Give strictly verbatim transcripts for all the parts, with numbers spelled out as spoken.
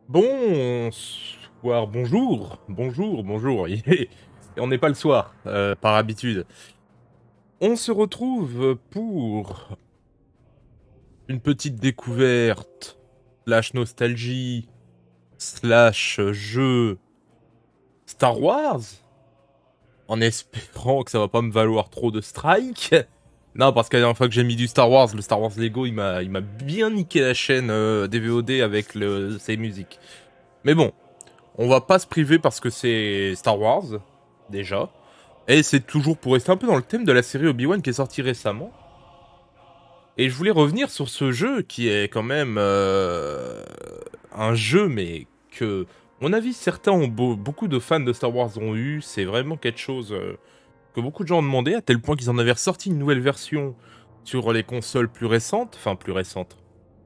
Bonsoir, bonjour, bonjour, bonjour. Et on n'est pas le soir, euh, par habitude. On se retrouve pour une petite découverte, slash nostalgie, slash jeu Star Wars, en espérant que ça va pas me valoir trop de strike. Non, parce que la dernière fois que j'ai mis du Star Wars, le Star Wars Lego, il m'a il m'a bien niqué la chaîne euh, des V O D avec le, ses musiques. Mais bon. On va pas se priver parce que c'est Star Wars, déjà. Et c'est toujours pour rester un peu dans le thème de la série Obi-Wan qui est sortie récemment. Et je voulais revenir sur ce jeu qui est quand même euh, un jeu, mais que, à mon avis, certains ont beau, beaucoup de fans de Star Wars ont eu. C'est vraiment quelque chose euh, que beaucoup de gens ont demandé, à tel point qu'ils en avaient ressorti une nouvelle version sur les consoles plus récentes. Enfin, plus récentes.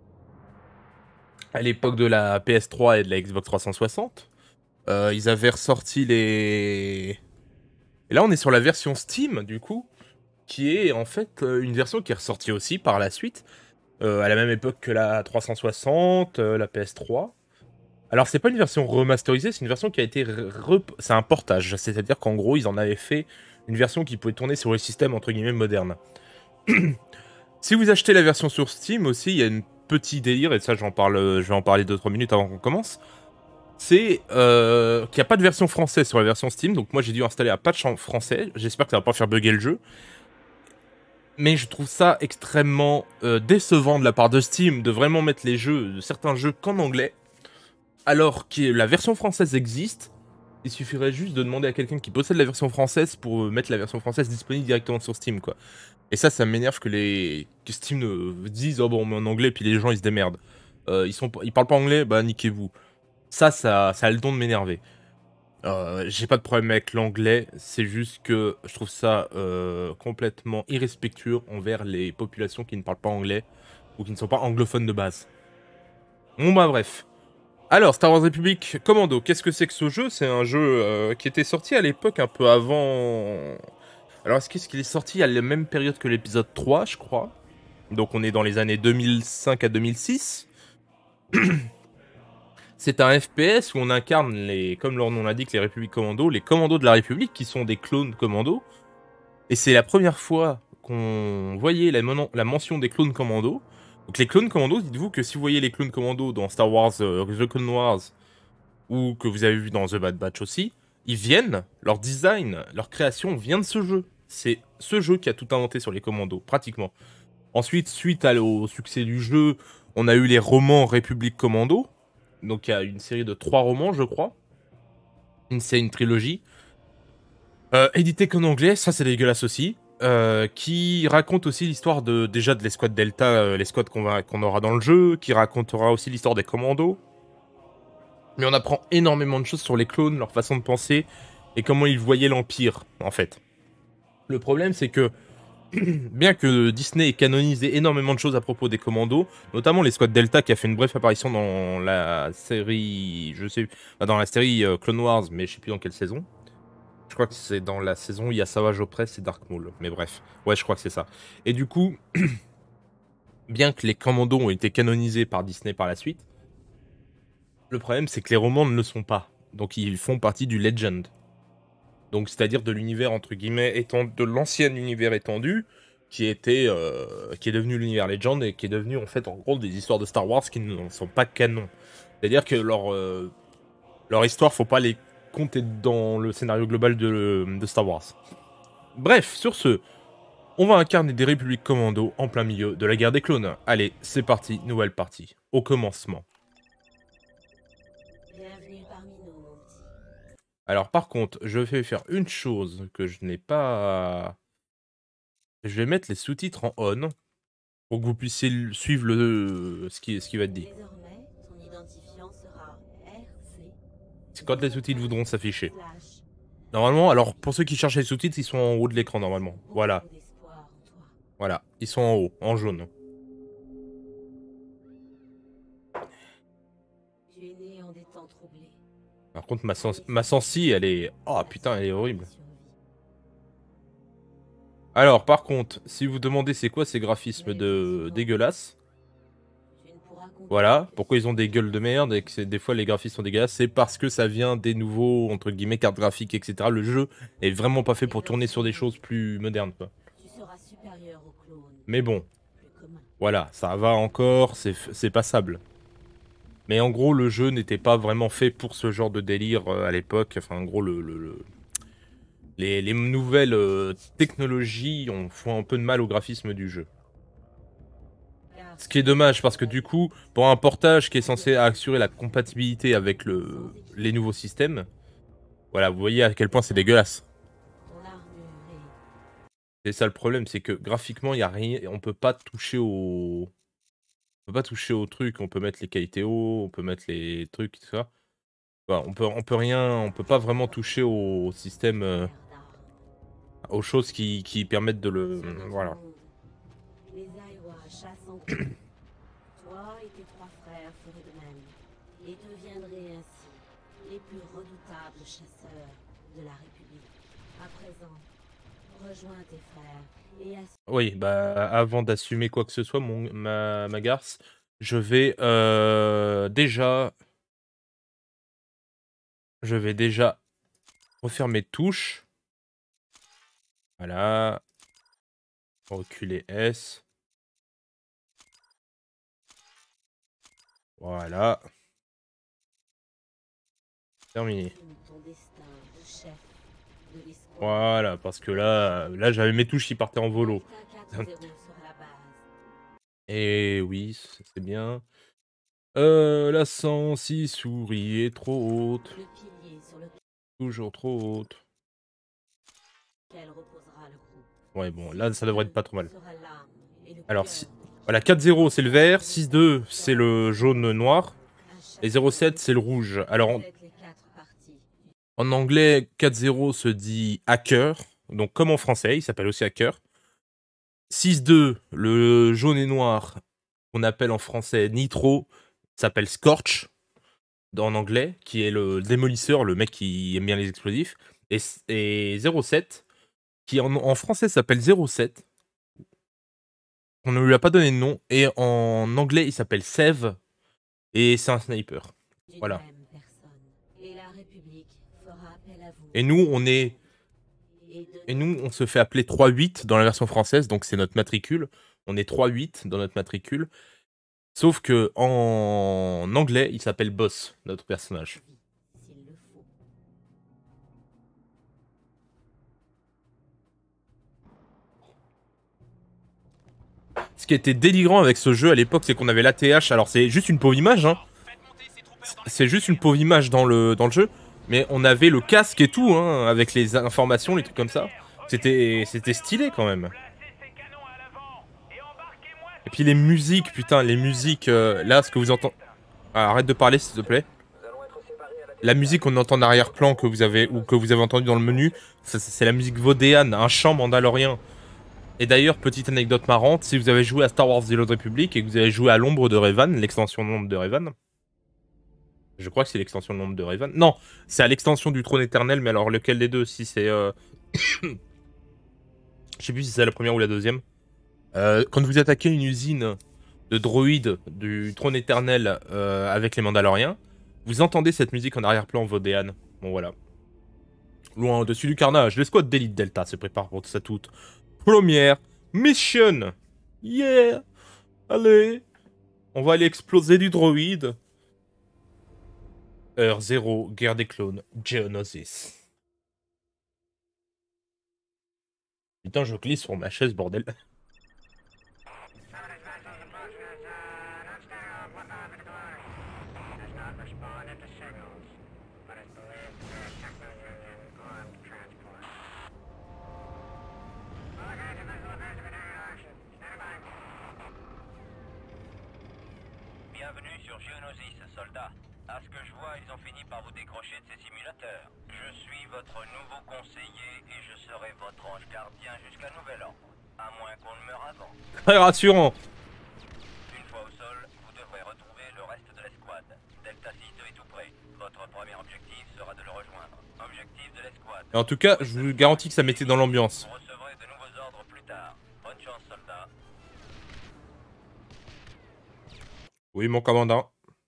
À l'époque de la P S trois et de la Xbox trois cent soixante. Euh, ils avaient ressorti les... Et là, on est sur la version Steam, du coup, qui est en fait euh, une version qui est ressortie aussi par la suite, euh, à la même époque que la trois cent soixante, euh, la P S trois. Alors, c'est pas une version remasterisée, c'est une version qui a été... Re... C'est un portage, c'est-à-dire qu'en gros, ils en avaient fait une version qui pouvait tourner sur les systèmes, entre guillemets, modernes. Si vous achetez la version sur Steam aussi, il y a une petit délire, et ça, j'en parle, je vais en parler deux trois minutes avant qu'on commence. C'est euh, qu'il n'y a pas de version française sur la version Steam, donc moi j'ai dû installer un patch en français, j'espère que ça va pas faire bugger le jeu. Mais je trouve ça extrêmement euh, décevant de la part de Steam de vraiment mettre les jeux, certains jeux qu'en anglais, alors que la version française existe. Il suffirait juste de demander à quelqu'un qui possède la version française pour mettre la version française disponible directement sur Steam, quoi. Et ça, ça m'énerve que les que Steam euh, dise oh bon on met en anglais puis les gens ils se démerdent. Euh, ils sont ils parlent pas anglais, bah niquez-vous. Ça, ça, ça a le don de m'énerver. Euh, j'ai pas de problème avec l'anglais, c'est juste que je trouve ça euh, complètement irrespectueux envers les populations qui ne parlent pas anglais ou qui ne sont pas anglophones de base. Bon bah bref. Alors, Star Wars Republic Commando, qu'est-ce que c'est que ce jeu? C'est un jeu euh, qui était sorti à l'époque un peu avant... Alors, est-ce qu'il est sorti à la même période que l'épisode trois, je crois? Donc on est dans les années deux mille cinq à deux mille six. C'est un F P S où on incarne, les, comme leur nom l'indique, les Républiques Commando, les commandos de la République, qui sont des clones commandos. Et c'est la première fois qu'on voyait la, la, mention des clones commandos. Donc les clones commandos, dites-vous que si vous voyez les clones commandos dans Star Wars, euh, The Clone Wars, ou que vous avez vu dans The Bad Batch aussi, ils viennent, leur design, leur création vient de ce jeu. C'est ce jeu qui a tout inventé sur les commandos, pratiquement. Ensuite, suite à, au succès du jeu, on a eu les romans République Commando. Donc il y a une série de trois romans, je crois. C'est une trilogie. Euh, édité qu'en anglais, ça c'est dégueulasse aussi. Euh, qui raconte aussi l'histoire de déjà de l'escouade Delta, euh, l'escouade qu'on va qu'on aura dans le jeu, qui racontera aussi l'histoire des commandos. Mais on apprend énormément de choses sur les clones, leur façon de penser et comment ils voyaient l'Empire, en fait. Le problème, c'est que bien que Disney ait canonisé énormément de choses à propos des commandos, notamment l'escouade Delta qui a fait une brève apparition dans la série, je sais, dans la série euh, Clone Wars, mais je sais plus dans quelle saison. Je crois que c'est dans la saison où il y a Savage Opress et Dark Maul, mais bref, ouais, je crois que c'est ça. Et du coup, bien que les commandos ont été canonisés par Disney par la suite, le problème c'est que les romans ne le sont pas, donc ils font partie du Legend. Donc c'est-à-dire de l'univers entre guillemets étendu, de l'ancien univers étendu, qui était, euh, qui est devenu l'univers Legend et qui est devenu en fait en gros des histoires de Star Wars qui ne sont pas canon. C'est-à-dire que leur euh, leur histoire, faut pas les compter dans le scénario global de, de Star Wars. Bref, sur ce, on va incarner des républiques commando en plein milieu de la guerre des clones. Allez, c'est parti, nouvelle partie. Au commencement. Bienvenue parmi nous, mon petit. Alors par contre, je vais faire une chose que je n'ai pas... Je vais mettre les sous-titres en on pour que vous puissiez suivre le, ce, qui, ce qui va être dit. Désormais, ton identifiant sera R C C'est quand les sous-titres voudront s'afficher. slash. Normalement, alors pour ceux qui cherchent les sous-titres, ils sont en haut de l'écran normalement. Voilà, Beaucoup d'espoir en toi. voilà, ils sont en haut, en jaune. Tu es né en des temps troublés. Par contre, ma, sens ma sensi, elle est... Oh putain, elle est horrible. Alors, par contre, si vous demandez c'est quoi ces graphismes de dégueulasses, Voilà, pourquoi ils ont des gueules de merde et que des fois les graphismes sont dégueulasses, c'est parce que ça vient des nouveaux, entre guillemets, cartes graphiques, et cetera. Le jeu est vraiment pas fait pour tourner sur des choses plus modernes, quoi. Tu seras supérieur aux clones. Mais bon, Plus commun. voilà, ça va encore, c'est passable. Mais en gros, le jeu n'était pas vraiment fait pour ce genre de délire euh, à l'époque. Enfin, en gros, le, le, le... Les, les nouvelles euh, technologies ont, font un peu de mal au graphisme du jeu. Ce qui est dommage, parce que du coup, pour un portage qui est censé assurer la compatibilité avec le, les nouveaux systèmes, voilà, vous voyez à quel point c'est dégueulasse. C'est ça le problème, c'est que graphiquement, il y a rien, on peut pas toucher au... On peut pas toucher au truc, on peut mettre les qualités hauts, on peut mettre les trucs, tout ça. Enfin, on peut, on peut rien, on peut pas vraiment toucher au système, euh, aux choses qui, qui permettent de le... Voilà. Les Aiwa chassent en groupe. Toi et tes trois frères feraient de même, et deviendraient ainsi les plus redoutables chasseurs de la République. À présent, rejoins tes frères et assume... Oui, bah avant d'assumer quoi que ce soit, mon, ma, ma garce, je vais euh, déjà... Je vais déjà refaire mes touches. Voilà. Reculer S. Voilà. Terminé. Voilà, parce que là, là j'avais mes touches qui partaient en volo. Et oui, c'est bien. Euh, la cent six souris est trop haute. Toujours trop haute. Ouais, bon, là, ça devrait être pas trop mal. Alors, si... voilà, quatre zéro, c'est le vert. six deux, c'est le jaune-noir. Et zéro sept, c'est le rouge. Alors, en, en anglais, quatre zéro se dit hacker. Donc, comme en français, il s'appelle aussi hacker. six deux, le jaune et noir, qu'on appelle en français nitro, s'appelle Scorch, en anglais, qui est le démolisseur, le mec qui aime bien les explosifs. Et, et zéro sept, qui en, en français s'appelle zéro sept. On ne lui a pas donné de nom. Et en anglais, il s'appelle Sève. Et c'est un sniper. Voilà. Et nous, on est... Et nous, on se fait appeler trois huit dans la version française. Donc c'est notre matricule. On est trois huit dans notre matricule. Sauf que en anglais, il s'appelle Boss, notre personnage. Ce qui était délirant avec ce jeu à l'époque, c'est qu'on avait l'A T H. Alors c'est juste une pauvre image, hein. C'est juste une pauvre image dans le, dans le jeu. Mais on avait le casque et tout, hein, avec les informations, les trucs comme ça. C'était c'était stylé quand même. Et puis les musiques, putain, les musiques, euh, là, ce que vous entendez... Ah, arrête de parler, s'il te plaît. La musique qu'on entend en arrière-plan que vous avez ou que vous avez entendu dans le menu, c'est la musique Vaudéane, un chant mandalorien. Et d'ailleurs, petite anecdote marrante, si vous avez joué à Star Wars The Old Republic et que vous avez joué à l'ombre de Revan, l'extension de l'ombre de Revan, je crois que c'est l'extension de l'ombre de Revan. Non, c'est à l'extension du trône éternel, mais alors lequel des deux? Si c'est... Euh... je sais plus si c'est la première ou la deuxième. Euh, quand vous attaquez une usine de droïdes du trône éternel euh, avec les Mandaloriens, vous entendez cette musique en arrière-plan Vaudéane. Bon voilà. Loin au-dessus du carnage, l'escouade d'élite Delta se prépare pour sa toute première mission. Yeah. Allez. On va aller exploser du droïde. Heure zéro, guerre des clones, Geonosis. Putain, je glisse sur ma chaise, bordel. Bienvenue sur Geonosis, soldats. À ce que je vois, ils ont fini par vous décrocher de ces simulateurs. Je suis votre nouveau conseiller et je serai votre ange gardien jusqu'à nouvel ordre. À moins qu'on ne meure avant. Très rassurant. Une fois au sol, vous devrez retrouver le reste de l'escouade. Delta six est tout près. Votre premier objectif sera de le rejoindre. Objectif de l'escouade. En tout cas, je vous garantis que ça mettait dans l'ambiance. Oui, mon commandant.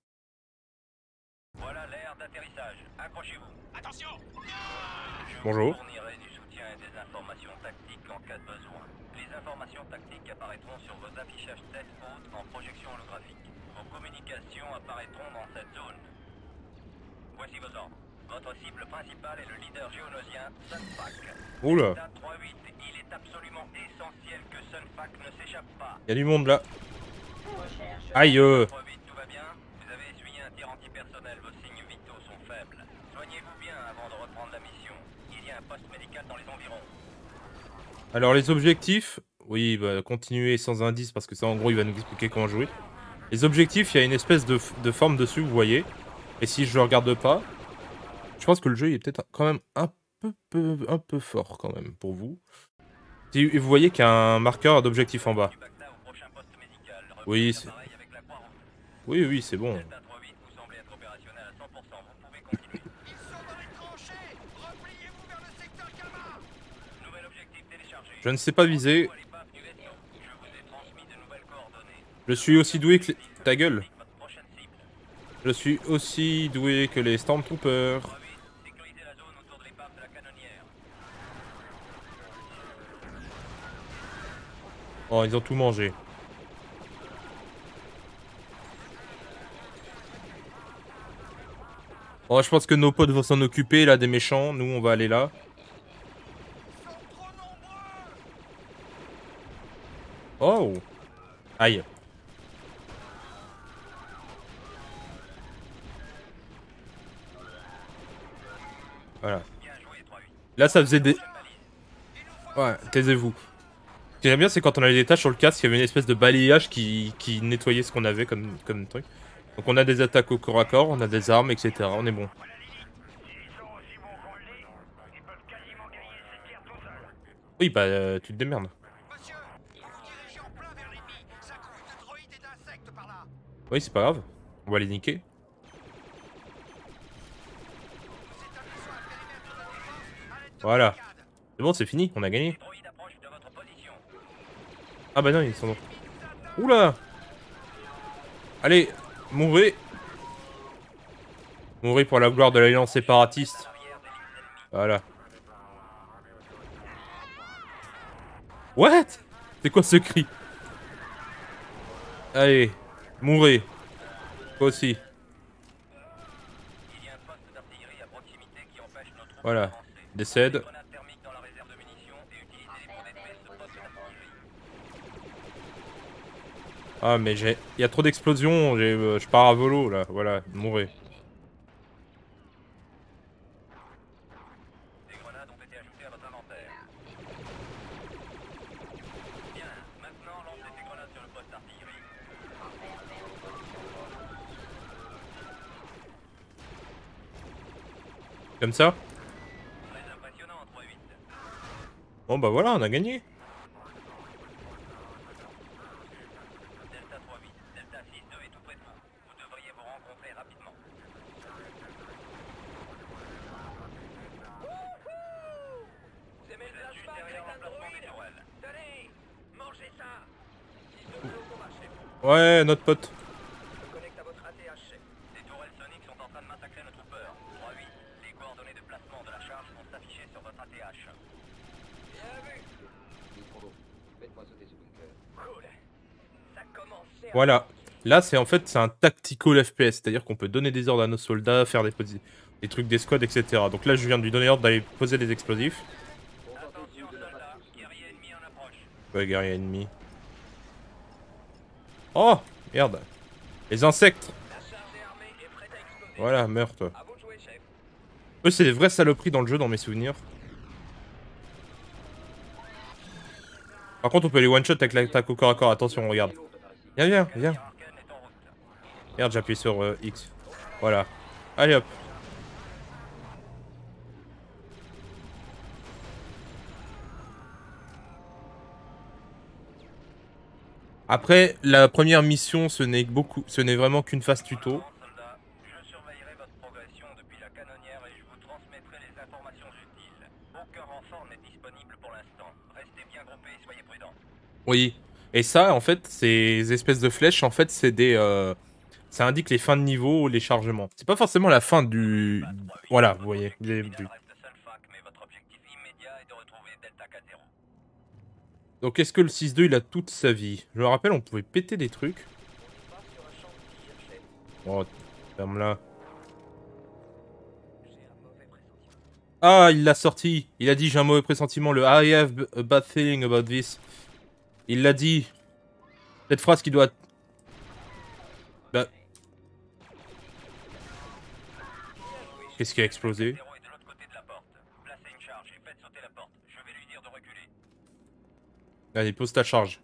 Voilà l'aire d'atterrissage. Accrochez-vous. Attention! Je Bonjour. vous fournirai du soutien et des informations tactiques en cas de besoin. Les informations tactiques apparaîtront sur vos affichages tête haute en projection holographique. Vos communications apparaîtront dans cette zone. Voici vos ordres. Votre cible principale est le leader géonosien Sunfac. Oula. Delta trois huit, il est absolument essentiel que Sunfac ne s'échappe pas. Il y a du monde là. Aïe. Euh... trois huit, tout va bien? Vous avez essuyé un tir antipersonnel, vos signes vitaux sont faibles. Soignez-vous bien avant de reprendre la mission. Il y a un poste médical dans les environs. Alors les objectifs, oui, bah continuer sans indice parce que ça en gros il va nous expliquer comment jouer. Les objectifs, il y a une espèce de, de forme dessus, vous voyez. Et si je le regarde pas, je pense que le jeu il est peut-être quand même un peu, peu, un peu fort quand même pour vous. Si vous voyez qu'il y a un marqueur d'objectif en bas. Oui, c'est... Oui, oui, c'est bon. Je ne sais pas viser. Je suis aussi doué que les... Ta gueule. Je suis aussi doué que les Stormtroopers. Oh, ils ont tout mangé. Oh, je pense que nos potes vont s'en occuper, là, des méchants. Nous, on va aller là. Oh. Aïe. Voilà. Là, ça faisait des... Ouais, taisez-vous. Ce qui est bien, c'est quand on avait des tâches sur le casque, il y avait une espèce de balayage qui, qui nettoyait ce qu'on avait comme, comme truc. Donc on a des attaques au corps à corps, on a des armes, et cetera. On est bon. Oui, bah, euh, tu te démerdes. Oui, c'est pas grave. On va les niquer. Voilà. C'est bon, c'est fini, on a gagné. Ah bah non, ils sont... Oula. Allez, mourrez. Mourrez pour la gloire de l'alliance séparatiste. Voilà. What? C'est quoi ce cri? Allez, mourrez. Toi aussi. Voilà, décède. Ah mais j'ai... Il y a trop d'explosions, euh, je pars à volo là, voilà, mourrez. Des grenades ont été ajoutées à votre inventaire. Bien, maintenant lancez des grenades sur le poste d'artillerie. Comme ça? Très impressionnant, trois huit. Bon bah voilà, on a gagné. Ouais, notre pote. Je connecte à votre A T H. Les tourelles soniques sont en train de massacrer nos troopers. trois huit, les coordonnées de placement de la charge vont s'afficher sur votre A T H. Bien vu. Faites-moi sauter ce bunker. Cool. Ça commence. Voilà. Là, c'est en fait, c'est un tactical F P S. C'est-à-dire qu'on peut donner des ordres à nos soldats, faire des, des trucs d'escouade, et cetera. Donc là, je viens de lui donner ordre d'aller poser des explosifs. Attention, soldats. Guerrier ennemi en approche. Ouais, guerrier ennemi. Oh, merde. Les insectes. Voilà, meurs toi. Eux, c'est des vraies saloperies dans le jeu, dans mes souvenirs. Par contre, on peut les one-shot avec l'attaque au corps à corps. Attention, regarde. Viens, viens, viens. Merde, j'ai appuyé sur euh, X. Voilà. Allez, hop. Après, la première mission, ce n'est beaucoup, ce n'est vraiment qu'une phase tuto. Je surveillerai votre progression depuis la canonnière et je vous transmettrai les informations utiles. Aucun renfort n'est disponible pour l'instant. Restez bien groupés et soyez prudents. Oui. Et ça, en fait, ces espèces de flèches, en fait, c'est des, euh, ça indique les fins de niveau, les chargements. C'est pas forcément la fin du... Voilà, vous voyez. Du... Donc est-ce que le six deux il a toute sa vie? Je me rappelle, on pouvait péter des trucs. Oh, ferme-la. Ah, il l'a sorti. Il a dit j'ai un mauvais pressentiment. Le I have a bad feeling about this. Il l'a dit. Cette phrase qui doit... Bah... Qu'est-ce qui a explosé? Allez, pose ta charge.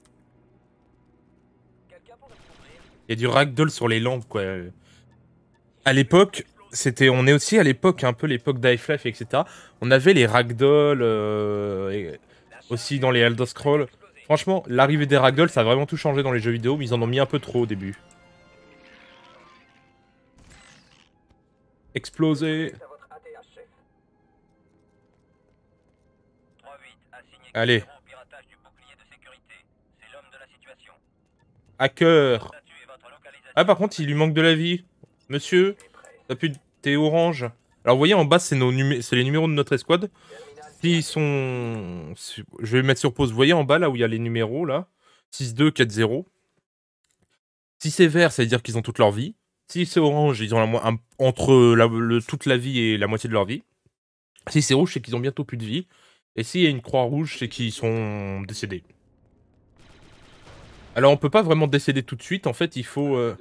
Il y a du ragdoll sur les lampes, quoi. À l'époque, c'était, on est aussi à l'époque, un peu l'époque d'Half-Life, et cetera. On avait les ragdoll, euh, et aussi dans les Elder Scrolls. Franchement, l'arrivée des ragdoll, ça a vraiment tout changé dans les jeux vidéo, mais ils en ont mis un peu trop au début. Explosé. Allez. Hacker. Ah, par contre, il lui manque de la vie. Monsieur, t'as plus de... T'es orange. Alors, vous voyez, en bas, c'est nos numé... c'est les numéros de notre escouade. S'ils sont... Je vais mettre sur pause. Vous voyez, en bas, là où il y a les numéros, là. six deux, quatre zéro. Si c'est vert, ça veut dire qu'ils ont toute leur vie. Si c'est orange, ils ont la mo... un... entre la... le... toute la vie et la moitié de leur vie. Si c'est rouge, c'est qu'ils ont bientôt plus de vie. Et s'il y a une croix rouge, c'est qu'ils sont décédés. Alors on peut pas vraiment décéder tout de suite, en fait il faut... Euh...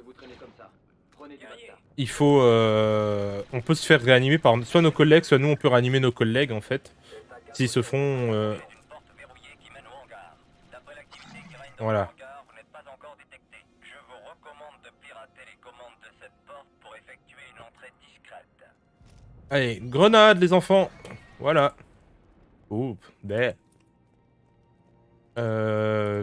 Il faut... Euh... On peut se faire réanimer par soit nos collègues, soit nous on peut réanimer nos collègues en fait. S'ils se font... Euh... Voilà. Allez, grenade les enfants. Voilà. Oups, ben... Euh...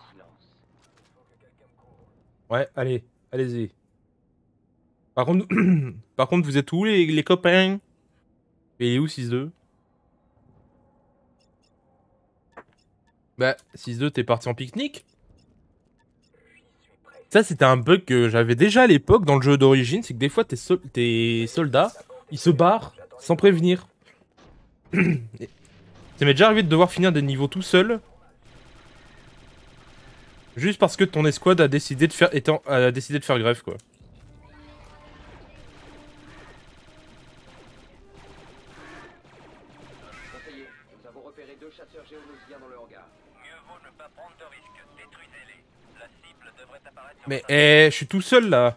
Ouais, allez, allez-y. Par contre, par contre, vous êtes où les, les copains? Et il est où six deux? Bah, six deux, t'es parti en pique-nique? Ça, c'était un bug que j'avais déjà à l'époque dans le jeu d'origine, c'est que des fois, tes, sol tes soldats, ils se barrent sans prévenir. Ça m'est déjà arrivé de devoir finir des niveaux tout seul. Juste parce que ton escouade a décidé de faire, étant, a décidé de faire grève, quoi. Conseiller, nous avons repéré deux chasseurs géonosiens dans le hangar. Mieux vaut ne pas prendre de risques. Détruisez-les. La cible devrait apparaître sur Mais, eh, je suis tout seul, là.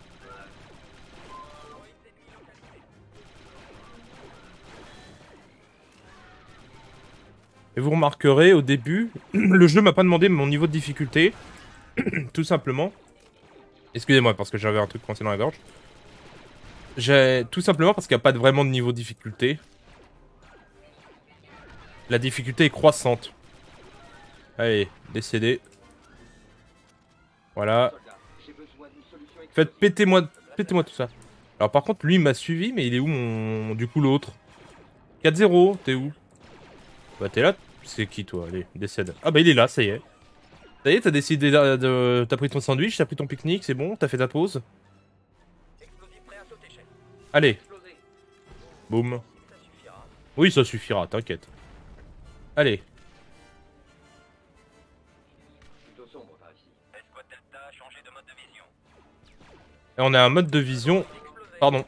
Et vous remarquerez, au début, le jeu m'a pas demandé mon niveau de difficulté. Tout simplement. Excusez-moi, parce que j'avais un truc coincé dans la gorge. J'ai tout simplement parce qu'il n'y a pas de, vraiment de niveau de difficulté. La difficulté est croissante. Allez, décédé. Voilà. Faites pétez-moi pétez-moi tout ça. Alors par contre, lui, il m'a suivi, mais il est où mon... Du coup, l'autre quatre zéro, t'es où? Bah t'es là, c'est qui toi? Allez, décède. Ah bah il est là, ça y est. Ça y est, t'as décidé de... de... T'as pris ton sandwich, t'as pris ton pique-nique, c'est bon, t'as fait ta pause. Allez. Boum. Oui, ça suffira, t'inquiète. Allez. Et on a un mode de vision... Pardon.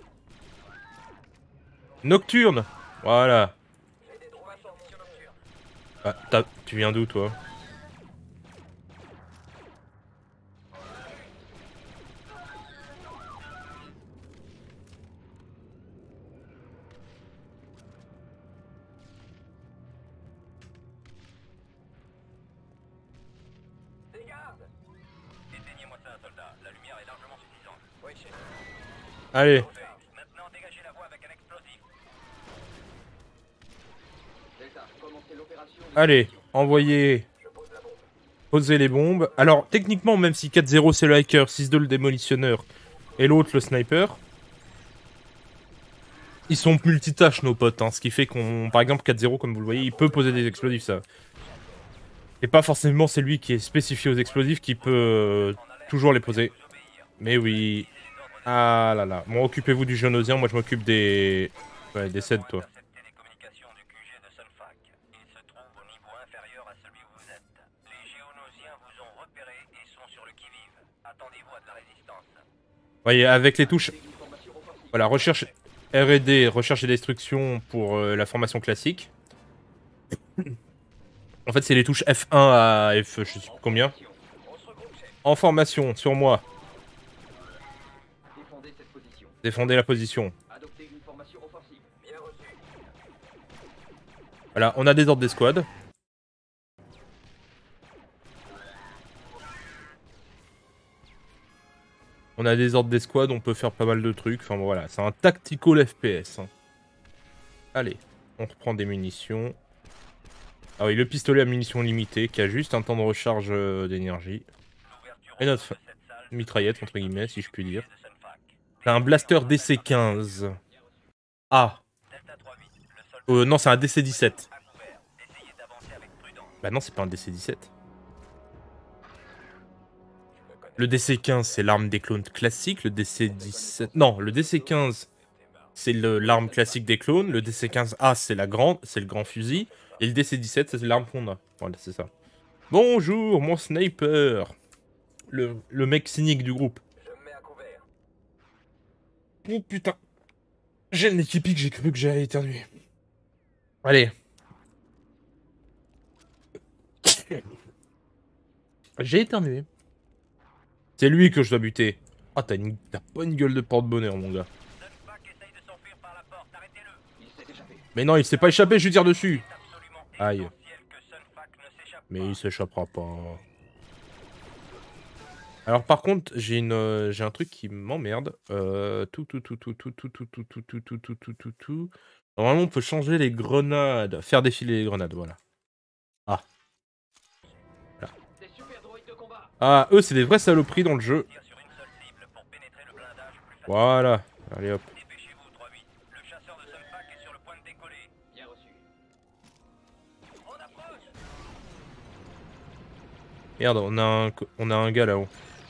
Nocturne. Voilà. Ah, tu viens d'où, toi? Éteignez-moi ça, soldat. La lumière est largement suffisante. Oui, chef. Allez. Maintenant, dégagez la voie avec un explosif. Allez, envoyez. Posez les bombes. Alors, techniquement, même si quatre zéro c'est le hacker, six deux le démolitionneur et l'autre le sniper, ils sont multitâches nos potes, hein, ce qui fait qu'on, par exemple, quatre zéro, comme vous le voyez, il peut poser des explosifs, ça. Et pas forcément c'est lui qui est spécifié aux explosifs qui peut euh, toujours les poser. Mais oui. Ah là là. Bon, occupez-vous du Géonosien, moi je m'occupe des... Ouais, des C E D, toi. Intercepter les communications du Q G de Sunfac. Il se trouve au niveau inférieur à celui où vous êtes. Les Géonosiens vous ont repéré et sont sur le qui-vive. Attendez-vous à de la résistance. Voyez, avec les touches... Voilà, recherche R et D, recherche et destruction pour euh, la formation classique. En fait, c'est les touches F un à F... je sais plus combien. En formation, sur moi. Défendez cette position. Défendez la position. Adoptez une formation offensive. Bien reçu. Voilà, on a des ordres d'escouade. On a des ordres d'escouade, on peut faire pas mal de trucs. Enfin bon, voilà, c'est un tactical F P S. Hein. Allez, on reprend des munitions. Ah oui, le pistolet à munitions limitées qui a juste un temps de recharge euh, d'énergie. Et notre mitraillette, entre guillemets, si je puis dire. C'est un blaster D C quinze. Ah. Euh, non, c'est un D C dix-sept. Bah non, c'est pas un D C dix-sept. Le D C quinze, c'est l'arme des clones classiques. Le D C dix-sept... Non, le D C quinze, c'est l'arme classique des clones. Le D C quinze A, c'est la grande, c'est le grand fusil. Et le D C dix-sept, c'est l'arme qu'on a. Voilà, c'est ça. Bonjour, mon sniper. Le, le mec cynique du groupe. Oh putain. J'ai le nez qui pique, j'ai cru que j'allais éternuer. Allez. J'ai éternué. C'est lui que je dois buter. Ah, t'as une... pas une gueule de porte-bonheur, mon gars. Mais non, il s'est pas échappé, je lui tire dessus. Aïe. Mais il s'échappera pas. Alors par contre, j'ai une, euh, j'ai un truc qui m'emmerde. Euh, tout, tout, tout, tout, tout, tout, tout, tout, tout, tout, tout, tout, tout, tout, tout. Normalement, on peut changer les grenades, faire défiler les grenades, voilà. Ah. Voilà. Ah, eux, c'est des vraies saloperies dans le jeu. Voilà. Allez hop. Merde, on a un, on a un gars là-haut.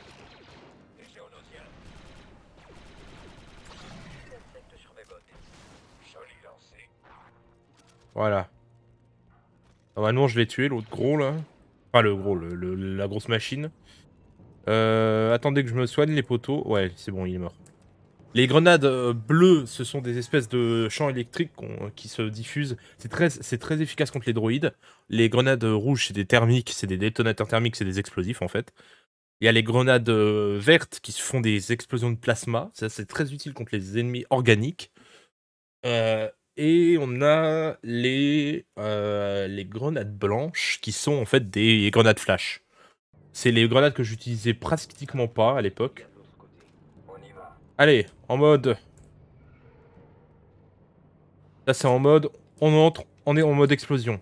Voilà. Ah bah non, je l'ai tué, l'autre gros là. Enfin, le gros, le, le, la grosse machine. Euh, attendez que je me soigne, les poteaux. Ouais, c'est bon, il est mort. Les grenades euh, bleues, ce sont des espèces de champs électriques qui se diffusent. C'est très, c'est très efficace contre les droïdes. Les grenades rouges, c'est des thermiques, c'est des détonateurs thermiques, c'est des explosifs en fait. Il y a les grenades euh, vertes qui se font des explosions de plasma. Ça, c'est très utile contre les ennemis organiques. Euh, et on a les, euh, les grenades blanches qui sont en fait des grenades flash. C'est les grenades que j'utilisais pratiquement pas à l'époque. Allez, en mode... Là c'est en mode... On entre, on est en mode explosion.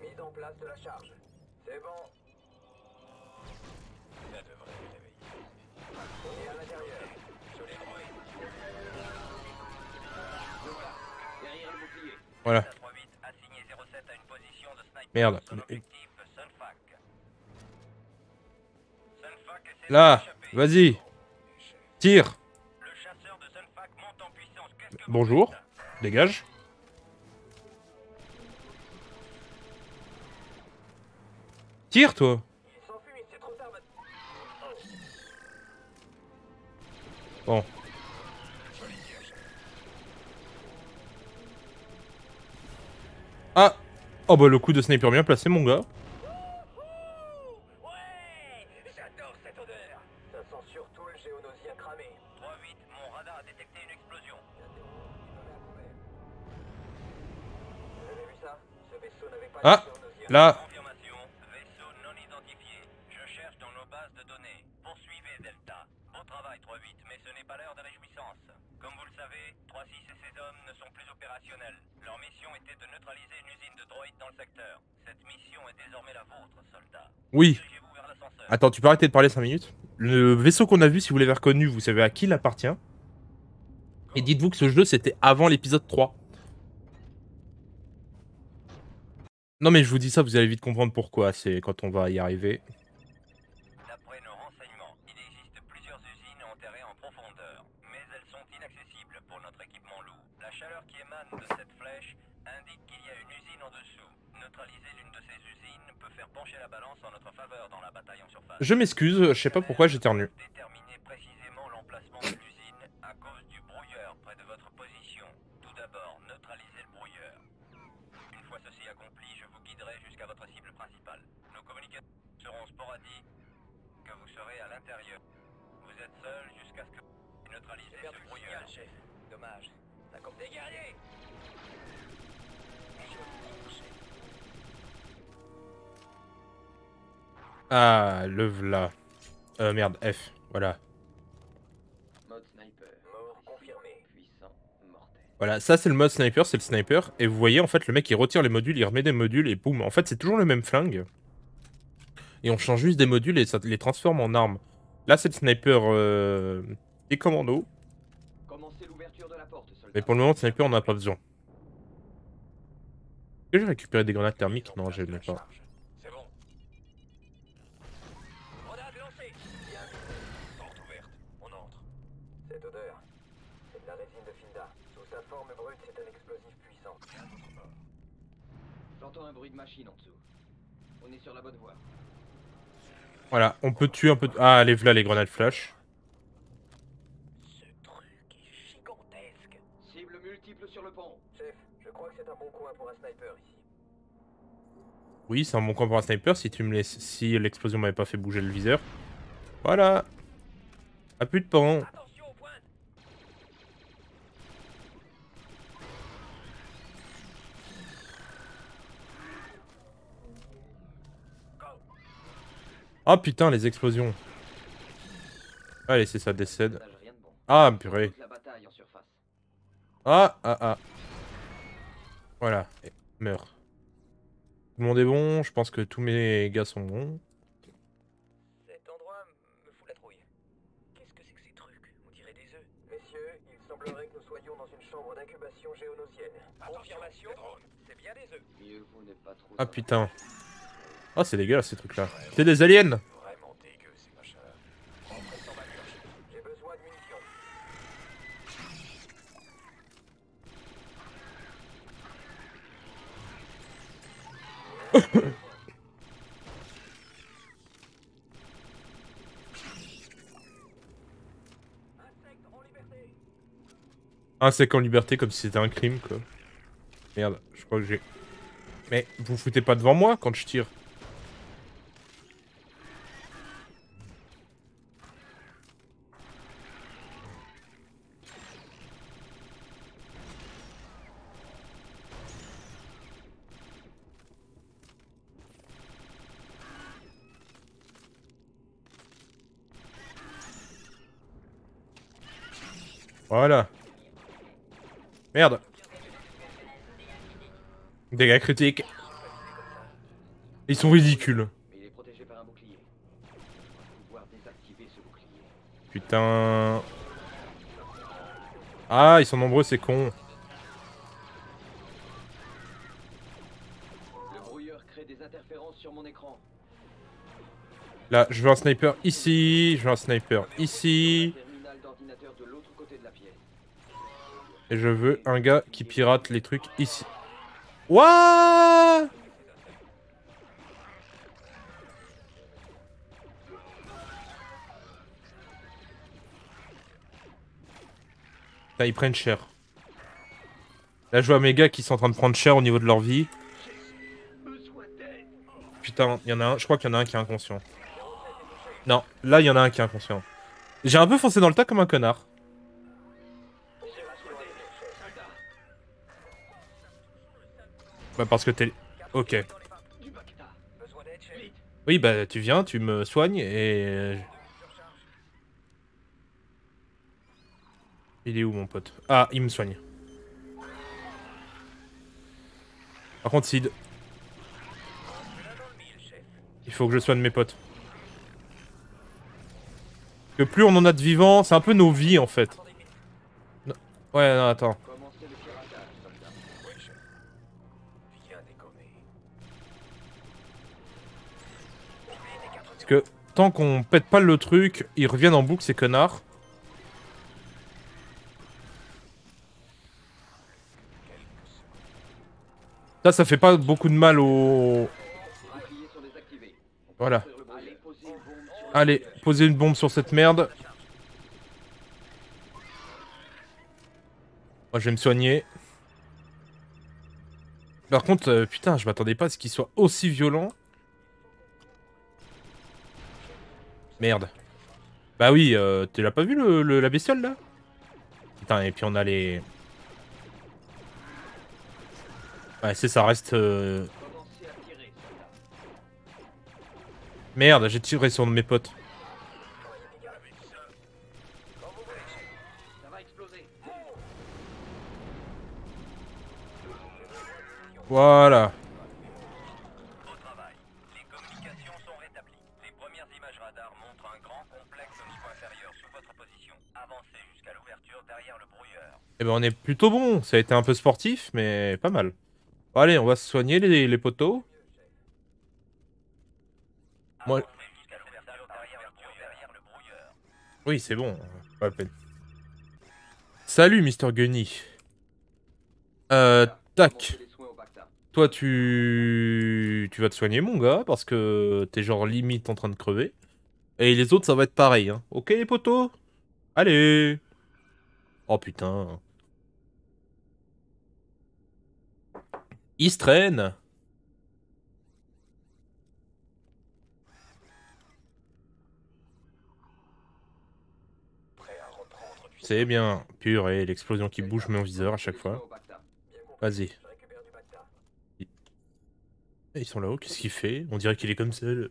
Voilà. Merde. Là, vas-y. Tire. Bonjour. Dégage. Tire, toi. Bon. Ah. Oh bah le coup de sniper bien placé, mon gars. Ouais, j'adore cette odeur. Ça sent surtout le géonosien cramé. trois huit, mon radar a détecté une explosion. Vous avez vu ça? Ce vaisseau n'avait pas Ah, de géonosien. là. Confirmation, vaisseau non identifié. Je cherche dans nos bases de données. Poursuivez Delta. Bon travail trois huit, mais ce n'est pas l'heure de réjouissance. Comme vous le savez, trois six et ses hommes ne sont plus opérationnels. Leur mission était de neutraliser une usine de droïdes dans le secteur. Cette mission est désormais la vôtre, soldat. Oui. Attends, tu peux arrêter de parler cinq minutes? Le vaisseau qu'on a vu, si vous l'avez reconnu, vous savez à qui il appartient. Et dites-vous que ce jeu, c'était avant l'épisode trois. Non mais je vous dis ça, vous allez vite comprendre pourquoi, c'est quand on va y arriver. D'après nos renseignements, il existe plusieurs usines enterrées en profondeur, mais elles sont chaleur qui émane de cette flèche indique qu'il y a une usine en dessous. Neutraliser l'une de ces usines peut faire pencher la balance en notre faveur dans la bataille en surface. Je m'excuse, je sais pas pourquoi j'éternue. Déterminez précisément l'emplacement de l'usine à cause du brouilleur près de votre position. Tout d'abord, neutralisez le brouilleur. Une fois ceci accompli, je vous guiderai jusqu'à votre cible principale. Nos communications seront sporadiques, que vous serez à l'intérieur. Vous êtes seul jusqu'à ce que vous neutralisez ce brouilleur. Chef. Dommage. Des guerriers. Ah, le v'là. Euh, merde, F, voilà. Mode sniper. Mort confirmé. Puissant, mortel. Voilà, ça c'est le mode sniper, c'est le sniper. Et vous voyez, en fait, le mec il retire les modules, il remet des modules et boum. En fait, c'est toujours le même flingue. Et on change juste des modules et ça les transforme en armes. Là, c'est le sniper euh, et commando. Commencez l'ouverture de la porte, soldat. Mais pour le moment, le sniper, on n'a pas besoin. Est-ce que j'ai récupéré des grenades thermiques? Non, je ne l'ai pas. C'est bon. Grenade lancée. Bien. Porte ouverte. On entre. Cette odeur, c'est de la résine de Finda. Sous sa forme brute, c'est un explosif puissant. Bien d'autre part. J'entends un bruit de machine en dessous. On est sur la bonne voie. Voilà, on peut tuer un peu... De... Ah, allez, voilà les grenades flash. Ce truc est gigantesque. Cible multiple sur le pont. Chef, je crois que c'est un bon coin pour un sniper ici. Oui, c'est un bon camp pour un sniper si tu me laisses... Si l'explosion m'avait pas fait bouger le viseur. Voilà. A plus de pan. Attention aux pointes. Ah putain, les explosions. Allez, c'est ça, décède. Rien de bon. Ah, purée. Toute la bataille en surface. Ah, ah, ah. Voilà, et meurt. Tout le monde est bon, je pense que tous mes gars sont bons. Cet endroit me fout la trouille. Qu'est-ce que c'est que ces trucs? On dirait des œufs. Messieurs, il semblerait que nous soyons dans une chambre d'incubation géonosienne. Confirmation, c'est bien des œufs. Mieux vaut ne pas trop. Ah putain. Ah, c'est dégueulasse ces trucs là. C'est des aliens. Vraiment dégueu ces machins. Rentrez sans valeur. J'ai besoin de munitions. Insectes en liberté. Un sec en liberté comme si c'était un crime quoi. Merde, je crois que j'ai... Mais vous foutez pas devant moi quand je tire. Voilà. Merde. Dégâts critiques. Ils sont ridicules. Mais il est protégé par un bouclier. Je dois pouvoir désactiver ce bouclier. Putain. Ah, ils sont nombreux, c'est con. Le brouilleur crée des interférences sur mon écran. Là, je veux un sniper ici. Je veux un sniper ici. Terminal d'ordinateur de l'autre côté de la pièce. Et je veux un gars qui pirate les trucs ici. Wouah! Là, ils prennent cher. Là, je vois mes gars qui sont en train de prendre cher au niveau de leur vie. Putain, il y en a un. Je crois qu'il y en a un qui est inconscient. Non, là, il y en a un qui est inconscient. J'ai un peu foncé dans le tas comme un connard. Bah, parce que t'es... Ok. Oui, bah, tu viens, tu me soignes et... Il est où, mon pote? Ah, il me soigne. Par contre, Sid... Il faut que je soigne mes potes. Que plus on en a de vivants, c'est un peu nos vies, en fait. Non. Ouais, non, attends. Commencez le piratage, soldat. Oui, chef. Viens déconner. Parce que tant qu'on pète pas le truc, ils reviennent en boucle, ces connards. Ça, ça fait pas beaucoup de mal au... Boucliers sont désactivés. On peut Voilà. construire le bouclier. Allez, posez une bombe sur le Allez, bouclier. posez une bombe sur cette merde. Moi, je vais me soigner. Par contre, euh, putain, je m'attendais pas à ce qu'il soit aussi violent. Merde. Bah oui, euh, tu l'as pas vu le, le- la bestiole là? Putain, et puis on a les... Ouais, c'est ça, reste... euh, Commencez à tirer, soldat. Merde, j'ai tiré sur un de mes potes. Ça va exploser. Voilà. Au travail. Les communications sont rétablies. Les premières images radar montrent un grand complexe au niveau inférieur sous votre position. Avancez jusqu'à l'ouverture derrière le brouilleur. Eh ben on est plutôt bon. Ça a été un peu sportif, mais pas mal. Bon, allez, on va se soigner les, les poteaux. Moi... Avancez jusqu'à l'ouverture derrière le brouilleur. Derrière le brouilleur. Oui, c'est bon. Pas la peine. Salut, mister Gunny. Euh, tac. Commencez les soins au Bacta. Toi, tu... Tu vas te soigner, mon gars, parce que t'es genre limite en train de crever. Et les autres, ça va être pareil, hein. Ok, les potos? Allez. Oh, putain. Ils se traînent. C'est bien. Purée, l'explosion qui bouge mon viseur à chaque Soins fois. au Bacta. Vas-y. Ils sont là-haut, qu'est-ce qu'il fait? On dirait qu'il est comme ça. là.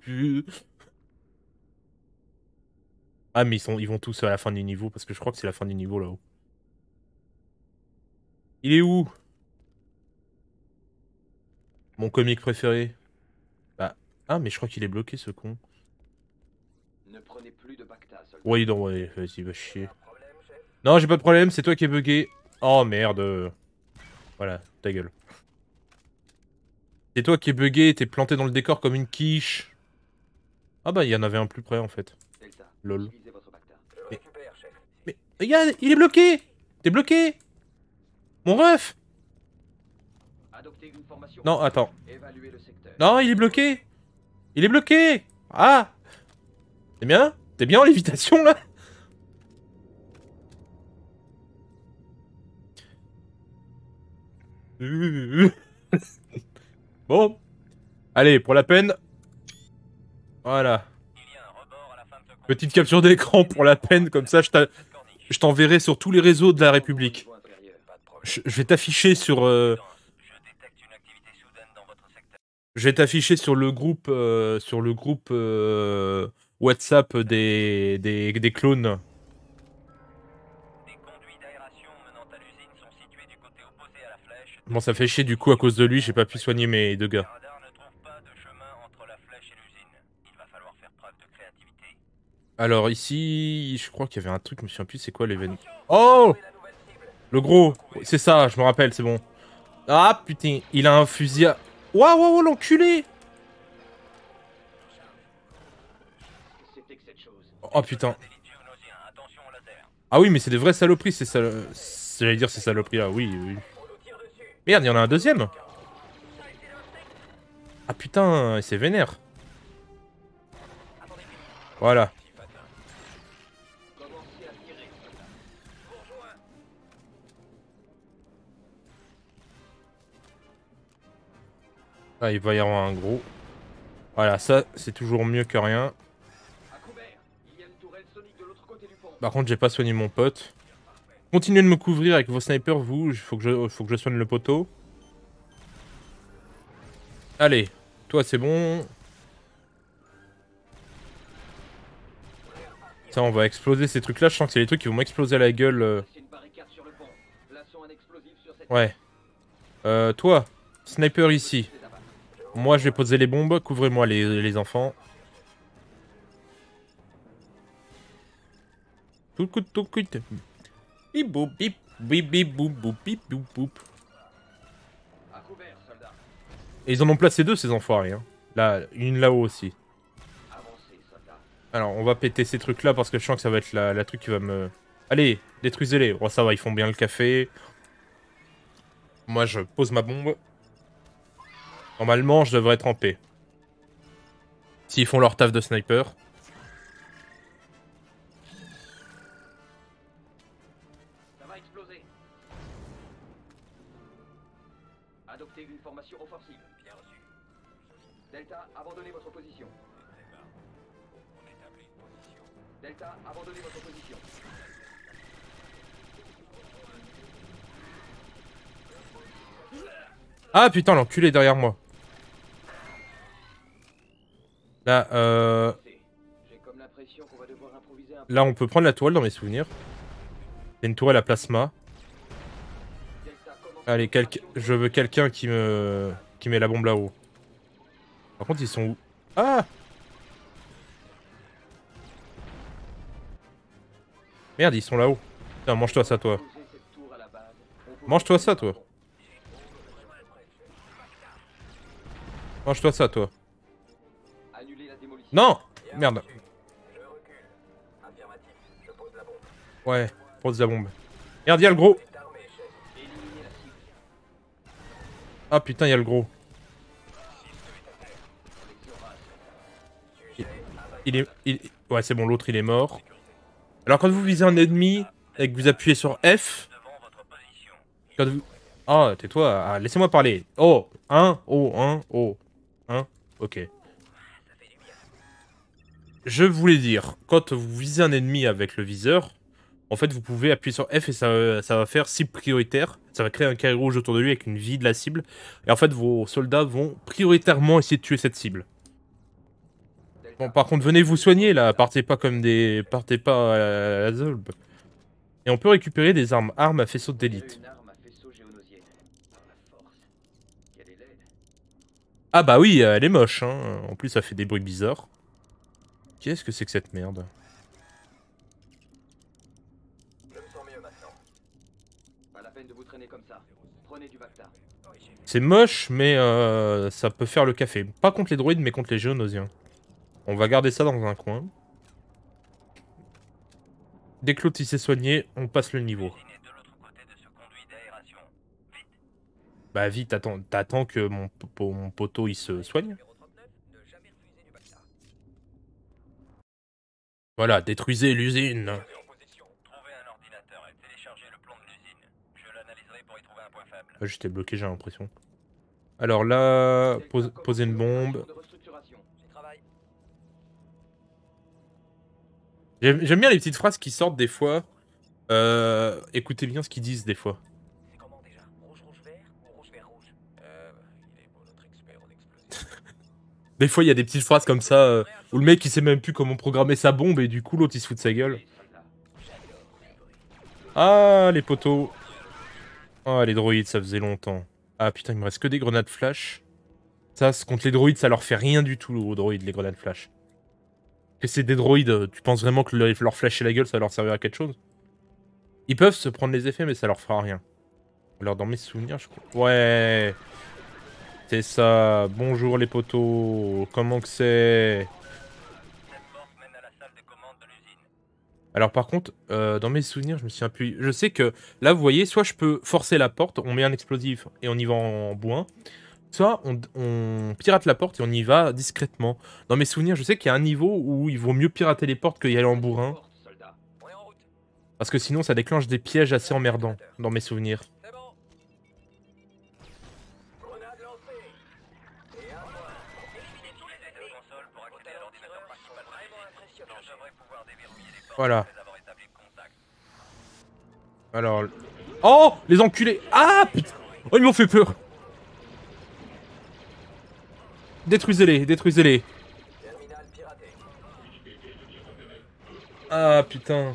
Ah, mais ils, sont... ils vont tous à la fin du niveau, parce que je crois que c'est la fin du niveau là-haut. Il est où? Mon comique préféré. Bah. Ah, mais je crois qu'il est bloqué, ce con. Ne prenez plus de Bacta, soldat. Ouais, non, ouais, vas-y, va chier. Non, j'ai pas de problème, c'est toi qui es bugué. Oh, merde. Voilà, ta gueule. C'est toi qui es bugué, t'es planté dans le décor comme une quiche. Ah bah, il y en avait un plus près, en fait. Delta, Lol. utilisez votre Bacta. Mais, regarde, il est bloqué! T'es bloqué! Mon ref! Adoptez une formation. Non, attends. Évaluez le secteur. Non, il est bloqué! Il est bloqué! Ah! T'es bien? T'es bien en lévitation, là? Bon. Allez, pour la peine. Voilà. Il y a un rebord à la fin de ce compte. Petite capture d'écran pour la peine, comme ça je t'a- je t'enverrai sur tous les réseaux de la République. Niveau inférieur. Pas de problème. Je, je vais t'afficher sur... euh, Je détecte une activité soudaine dans votre secteur. je vais t'afficher sur le groupe... euh, sur le groupe euh, WhatsApp des, des, des clones. Des conduits d'aération menant à l'usine sont situés du côté opposé à la flèche. Bon, ça fait chier du coup à cause de lui, j'ai pas pu soigner mes deux Les gars. radars ne trouvent pas de chemin entre la flèche et l'usine. Il va falloir faire preuve de créativité. Alors ici, je crois qu'il y avait un truc, je me souviens plus c'est quoi l'événement. Oh! Le gros, c'est ça, je me rappelle, c'est bon. Ah putain, il a un fusil à... Waouh, waouh, waouh, l'enculé! C'était que cette chose. Oh putain. D'élite géonosiens, attention au laser. Ah oui, mais c'est des vraies saloperies, ces salo... c'est- J'allais dire ces saloperies-là, oui, oui. Merde, il y en a un deuxième. Ah putain, c'est vénère. Voilà. Commencez à tirer, soldat. Ah, il va y avoir un gros. Voilà, ça, c'est toujours mieux que rien. À couvert. Il y a une tourelle sonique de l'autre côté du pont. Par contre, j'ai pas soigné mon pote. Continuez de me couvrir avec vos snipers, vous. Faut que je, faut que je soigne le poteau. Allez, toi, c'est bon. Ça, on va exploser ces trucs-là. Je sens que c'est les trucs qui vont m'exploser à la gueule. euh. C'est une barricade sur le pont. Plaçons un explosif sur cette. Ouais. Euh, toi, sniper ici. Moi, je vais poser les bombes. Couvrez-moi, les, les enfants. Tout coup, tout coup. Bip boum, bip, bip, bip, boum, boum, bip, boum, boum. À couvert, soldat. Et ils en ont placé deux, ces enfoirés. Hein. Là, une là-haut aussi. Avancez, soldat. Alors, on va péter ces trucs-là parce que je sens que ça va être la, la truc qui va me... Allez, détruisez-les. Oh, ça va, ils font bien le café. Moi, je pose ma bombe. Normalement, je devrais être en paix. S'ils font leur taf de sniper. Ça va exploser. Adoptez une formation offensive. Bien reçu. Delta, abandonnez votre position. On établit une position. Delta, abandonnez votre position. Ah putain, l'enculé est derrière moi. Là, euh... J'ai comme l'impression qu'on va devoir improviser un peu. Là, on peut prendre la toile dans mes souvenirs. C'est une tourelle à plasma. Delta, commencez Allez, votre quelqu'un, action. je veux quelqu'un qui me... qui met la bombe là-haut. Par contre, ils sont où? Ah! Merde, ils sont là-haut. Tiens, mange-toi ça, toi. Poser cette tour à la base. On peut- Mange-toi ça, toi. Mange-toi ça, toi. Annulez la démolition. Non! Merde. Je recule. Affirmatif. Je pose la bombe. Ouais, pose la bombe. Merde, y'a le gros. C'est armé, chef. Éliminez la cible. Ah putain, y'a le gros. Il, il est... il- Ouais, c'est bon, l'autre, il est mort. Alors, quand vous visez un ennemi et que vous appuyez sur F... Devant votre position. Quand vous... Ah, tais-toi. Ah, laissez-moi parler. Oh, un, oh, un, oh, un. Ok. Je voulais dire, quand vous visez un ennemi avec le viseur, en fait, vous pouvez appuyer sur F et ça, ça va faire cible prioritaire. Ça va créer un carré rouge autour de lui avec une vie de la cible. Et en fait, vos soldats vont prioritairement essayer de tuer cette cible. Bon, par contre, venez vous soigner, là. Partez pas comme des... Partez pas à la zolb. Et on peut récupérer des armes. Armes à faisceau d'élite. Une arme à faisceau géonosienne. Par la force. Quelle est laide. Ah bah oui, elle est moche, hein. En plus, ça fait des bruits bizarres. Qu'est-ce que c'est que cette merde? Je me sens mieux maintenant. Pas la peine de vous traîner comme ça. Prenez du Bacta. C'est moche, mais euh, ça peut faire le café. Pas contre les droïdes, mais contre les géonosiens. On va garder ça dans un coin. Dès que l'autre il s'est soigné, on passe le niveau. L'usine est de l'autre côté de ce conduit d'aération. Vite. Bah vite, t'attends, t'attends que mon, po- mon poteau il se soigne. Numéro trente-neuf, ne jamais refuser du Bacta. Voilà, détruisez l'usine. Entrez en position. Trouvez un ordinateur et téléchargez le plan de l'usine. Je l'analyserai pour y trouver un point faible. Ah, j'étais bloqué, j'ai l'impression. Alors là, pose, posez une bombe. De restructuration. J'y travaille. J'aime j'aime bien les petites phrases qui sortent des fois. Euh, écoutez bien ce qu'ils disent des fois. C'est comment déjà? Rouge, rouge, vert ou rouge, vert, rouge? Euh, il est beau notre expert en explosifs. Des fois, il y a des petites phrases comme ça euh, où le mec il sait même plus comment programmer sa bombe et du coup l'autre il se fout de sa gueule. Les soldats. Ah, les poteaux. Ah, les droïdes, ça faisait longtemps. Ah putain, il me reste que des grenades flash. Ça, c'est- contre les droïdes, ça leur fait rien du tout aux droïdes, les grenades flash. Que c'est des droïdes, tu penses vraiment que le- leur flasher la gueule, ça va leur servir à quelque chose? Ils peuvent se prendre les effets, mais ça leur fera rien. Alors, dans mes souvenirs, je crois... Ouais. C'est ça. Bonjour les poteaux. Comment que c'est? Cette porte mène à la salle de commande de l'usine. Alors par contre, euh, dans mes souvenirs, je me suis appuyé. Je sais que là, vous voyez, soit je peux forcer la porte, on met un explosif et on y va en boin, soit on, on pirate la porte et on y va discrètement. Dans mes souvenirs, je sais qu'il y a un niveau où il vaut mieux pirater les portes qu'y aller en bourrin, Porte, soldats. On est en route. parce que sinon ça déclenche des pièges assez emmerdants, dans mes souvenirs. C'est bon. Grenade lancée. Et un point. Éliminez tous les ennemis. Console pour accéder à l'ordinateur principal de l'usine. Je devrais pouvoir déverrouiller les portes Voilà. après avoir établi le contact. Alors... Oh, les enculés. Ah, putain. Oh, ils m'ont fait peur. Détruisez-les, détruisez-les. Terminal piraté. Ah, putain.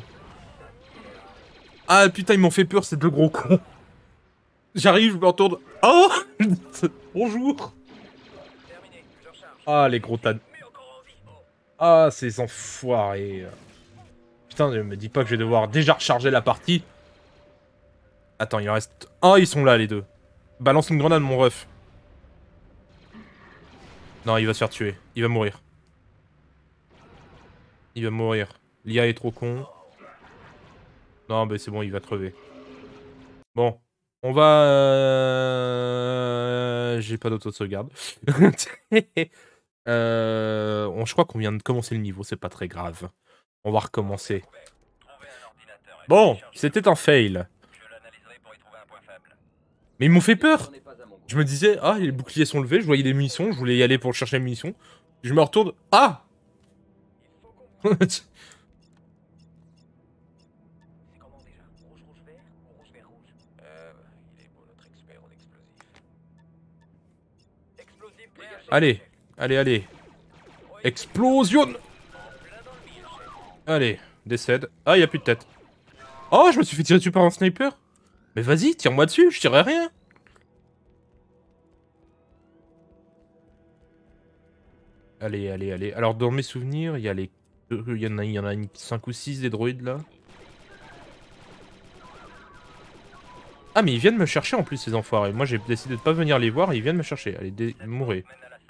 Ah, putain, ils m'ont fait peur, ces deux gros cons. J'arrive, je me retourne. Oh. Bonjour. Terminé. Je recharge. Ah, les gros tan. Mais encore en vie. Oh. Ah, ces enfoirés. Putain, ne me dis pas que je vais devoir déjà recharger la partie. Attends, il en reste... Ah, ils sont là, les deux. Balance une grenade, mon ref. Non, il va se faire tuer. Il va mourir. Il va mourir. L'I A est trop con. Non, mais c'est bon, il va crever. Bon. On va... euh, Euh, J'ai pas d'auto-sauvegarde. euh, on, je crois qu'on vient de commencer le niveau, c'est pas très grave. On va recommencer. Bon, c'était un fail. Mais ils m'ont fait peur. Je me disais, ah, les boucliers sont levés, je voyais des munitions, je voulais y aller pour chercher les munitions. Je me retourne, ah. Allez, allez, allez. Explosion. Allez, décède. Ah, il a plus de tête. Oh, je me suis fait tirer dessus par un sniper. Mais vas-y, tire-moi dessus, je tirerai rien. Allez, allez, allez. Alors, dans mes souvenirs, il y a les... Il y en a, il y en a une cinq ou six des droïdes, là. Ah, mais ils viennent me chercher, en plus, ces enfoirés. Moi, j'ai décidé de pas venir les voir, et ils viennent me chercher. Allez, dé... mourir.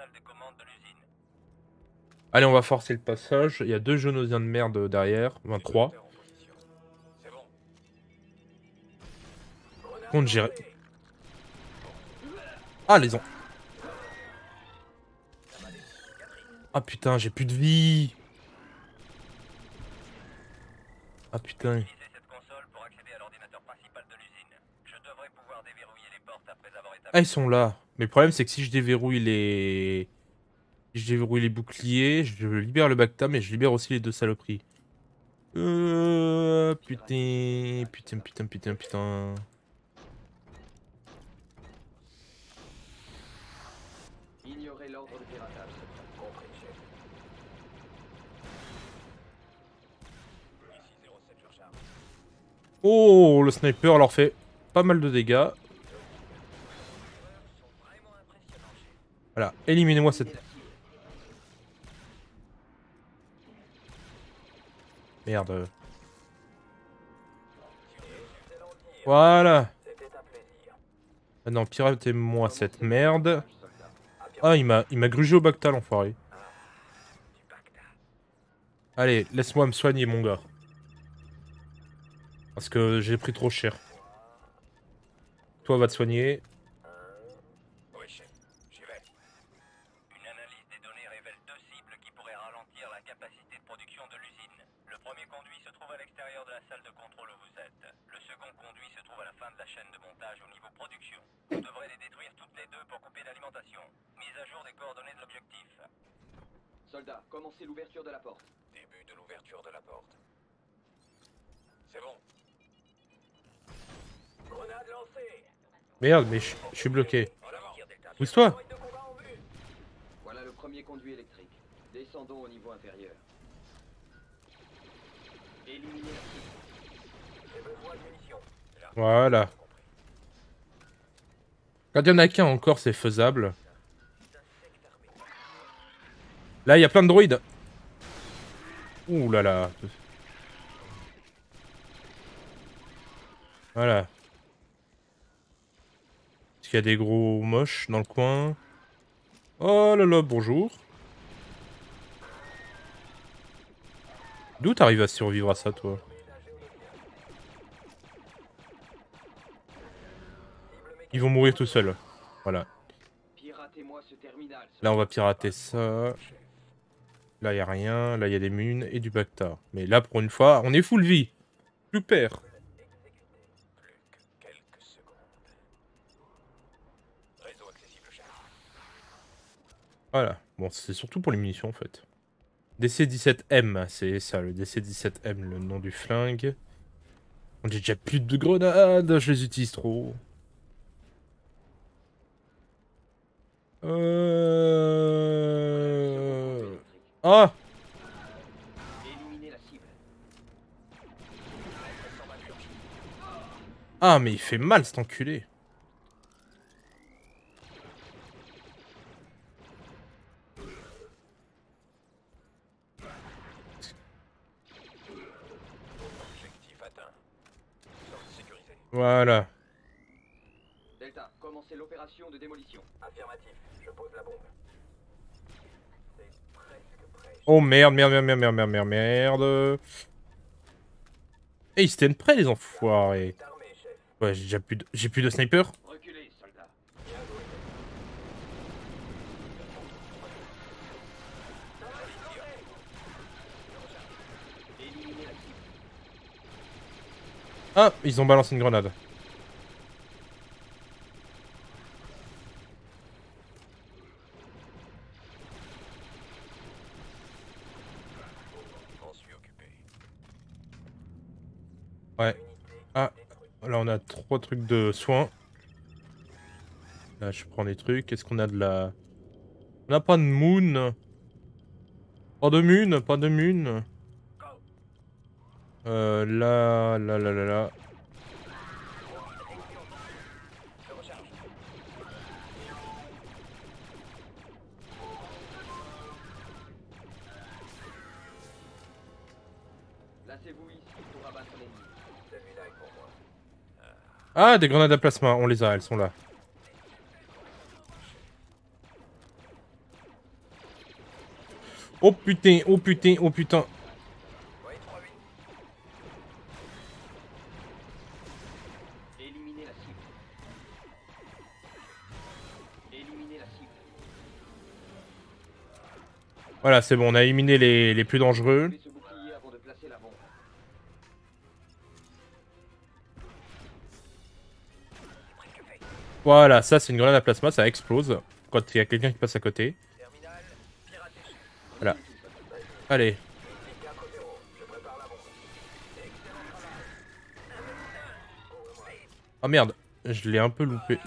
Allez, on va forcer le passage. Il y a deux Genosiens de merde derrière. vingt-trois. Contre gérer. Ah, les ans. Ah putain, j'ai plus de vie. Ah putain. Ah, ils sont là. Mais le problème, c'est que si je déverrouille les... Si je déverrouille les boucliers, je libère le Bacta, mais je libère aussi les deux saloperies. Euh... Putain... Putain, putain, putain, putain... Ignorez l'ordre de piratage. Compris, chef. Oh, le sniper leur fait pas mal de dégâts. Voilà, éliminez-moi cette... Merde. Voilà. Maintenant, piratez-moi cette merde. Ah, il m'a il m'a grugé au Bacta, l'enfoiré. Allez, laisse-moi me soigner, mon gars. Parce que j'ai pris trop cher. Toi, va te soigner. Oui, chef. J'y vais. Une analyse des données révèle deux cibles qui pourraient ralentir la capacité de production de l'usine. Le premier conduit se trouve à l'extérieur de la salle de contrôle où vous êtes. Le second conduit se trouve à la fin de la chaîne de montage au niveau production. Vous devrez les détruire toutes les deux pour couper l'alimentation. Mise à jour des coordonnées de l'objectif. Soldats, commencez l'ouverture de la porte. Début de l'ouverture de la porte. C'est bon. Grenade lancée. Merde, mais je je suis bloqué. Pousse-toi. Voilà le premier conduit électrique. Descendons au niveau inférieur. Éliminez la cible. J'ai besoin de munitions. Là. Voilà. Quand il y en a qu'un encore, c'est faisable. Là, il y a plein de droïdes. Ouh là là. Voilà. Est-ce qu'il y a des gros moches dans le coin? Oh là là, bonjour. D'où t'arrives à survivre à ça, toi? Ils vont mourir tout seuls. Voilà. Piratez-moi ce terminal. Là, on va pirater ça. Là, il y a rien. Là, il y a des munes et du Bacta. Mais là, pour une fois, on est full vie. Super. Voilà. Bon, c'est surtout pour les munitions, en fait. D C dix-sept M, c'est ça, le D C dix-sept M, le nom du flingue. J'ai déjà plus de grenades, je les utilise trop. Euh... Ah! Éliminez la cible. Ah, mais il fait mal, cet enculé. Voilà. Delta, commencez l'opération de démolition. Affirmatif, je pose la bombe. C'est presque prêt. Oh merde, merde, merde, merde, merde, merde, merde, merde. Eh, ils se tiennent prêts, les enfoirés. Ouais, j'ai déjà plus de... J'ai plus de sniper. Reculez, soldats. Ah, ils ont balancé une grenade. Ouais. Ah, là on a trois trucs de soins. Là je prends des trucs. Est-ce qu'on a de la... On n'a pas de moon. Pas de moon, pas de moon. Euh, là, là, là, là, là. Placez-vous ici pour abattre l'ennemi. Celui-là est pour moi. Ah, des grenades à plasma, on les a, elles sont là. Oh putain, oh putain, oh putain. Éliminez la cible. Éliminez la cible. Voilà, c'est bon, on a éliminé les, les plus dangereux. Coupez ce bouclier avant de placer la bombe. Voilà, ça c'est une grenade à plasma, ça explose quand il y a quelqu'un qui passe à côté. Voilà. Allez. Oh merde, je l'ai un peu loupé.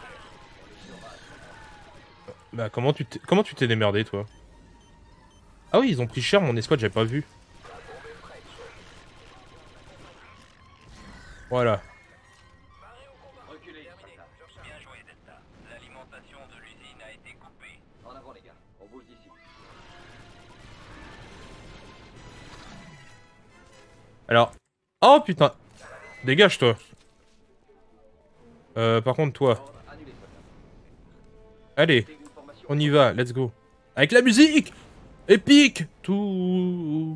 Bah comment tu t'es comment tu t'es démerdé toi? Ah oui, ils ont pris cher mon escouade, j'avais pas vu. Voilà. Reculez. Bien joué, Delta. L'alimentation de l'usine a été coupée. En avant les gars, on bouge d'ici. Alors... Oh putain. Dégage toi. Euh, par contre toi. Ordre annulé, soldat. Allez, Adoptez une formation on y va, let's go. Avec la musique épique. Tout...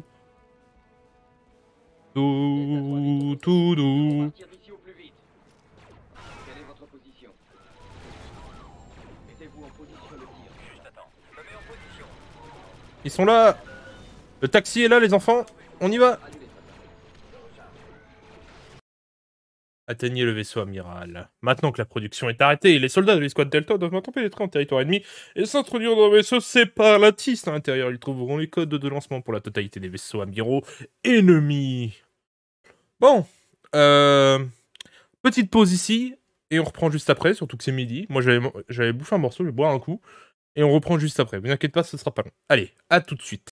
Tout... Tout doux. Partir d'ici au plus vite. Quelle est votre position? Mettez-vous en position de tir. Juste attends. Je me mets en position. Ils sont là. Le taxi est là les enfants. On y va. Annulé, soldat. Atteignez le vaisseau amiral. Maintenant que la production est arrêtée, les soldats de l'escouade Delta doivent maintenant pénétrer en territoire ennemi et s'introduire dans le vaisseau séparatiste. À l'intérieur, ils trouveront les codes de lancement pour la totalité des vaisseaux amiraux ennemis. Bon, euh, petite pause ici, et on reprend juste après, surtout que c'est midi. Moi, j'avais bouffé un morceau, je vais boire un coup, et on reprend juste après. Vous inquiétez pas, ce sera pas long. Allez, à tout de suite.